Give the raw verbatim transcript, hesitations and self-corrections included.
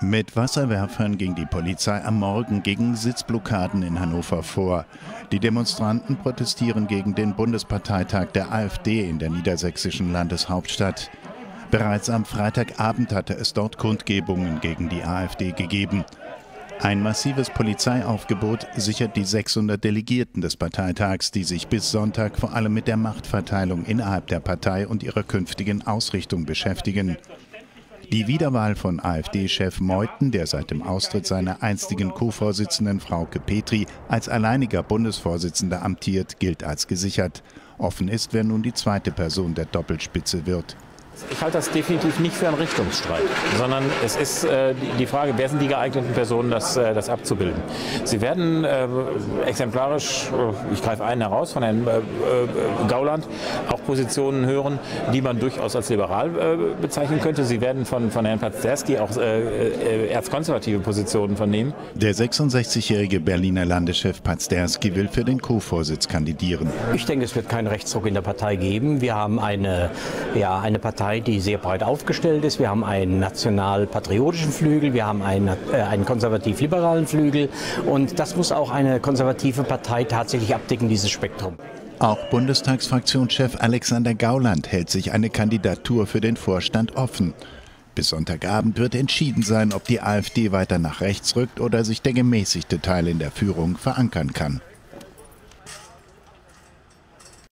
Mit Wasserwerfern ging die Polizei am Morgen gegen Sitzblockaden in Hannover vor. Die Demonstranten protestieren gegen den Bundesparteitag der AfD in der niedersächsischen Landeshauptstadt. Bereits am Freitagabend hatte es dort Kundgebungen gegen die AfD gegeben. Ein massives Polizeiaufgebot sichert die sechshundert Delegierten des Parteitags, die sich bis Sonntag vor allem mit der Machtverteilung innerhalb der Partei und ihrer künftigen Ausrichtung beschäftigen. Die Wiederwahl von AfD-Chef Meuthen, der seit dem Austritt seiner einstigen Co-Vorsitzenden Frauke Petry als alleiniger Bundesvorsitzender amtiert, gilt als gesichert. Offen ist, wer nun die zweite Person der Doppelspitze wird. Ich halte das definitiv nicht für einen Richtungsstreit, sondern es ist äh, die Frage, wer sind die geeigneten Personen, das, äh, das abzubilden. Sie werden äh, exemplarisch, äh, ich greife einen heraus, von Herrn äh, äh, Gauland, auch Positionen hören, die man durchaus als liberal äh, bezeichnen könnte. Sie werden von, von Herrn Pazderski auch äh, äh, erzkonservative Positionen vernehmen. Der sechsundsechzigjährige Berliner Landeschef Pazderski will für den Co-Vorsitz kandidieren. Ich denke, es wird keinen Rechtsruck in der Partei geben. Wir haben eine, ja, eine Partei, die sehr breit aufgestellt ist. Wir haben einen national-patriotischen Flügel, wir haben einen, äh, einen konservativ-liberalen Flügel und das muss auch eine konservative Partei tatsächlich abdecken, dieses Spektrum. Auch Bundestagsfraktionschef Alexander Gauland hält sich eine Kandidatur für den Vorstand offen. Bis Sonntagabend wird entschieden sein, ob die AfD weiter nach rechts rückt oder sich der gemäßigte Teil in der Führung verankern kann.